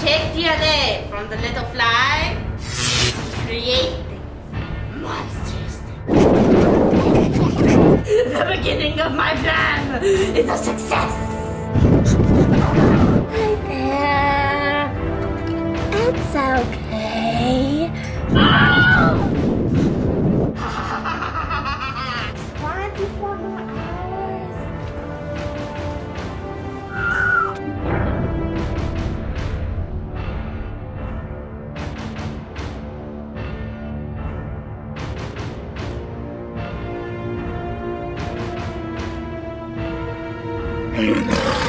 take DNA from the little fly, create monsters. The beginning of my plan is a success. Hi there. It's okay. 24 more hours. Hey.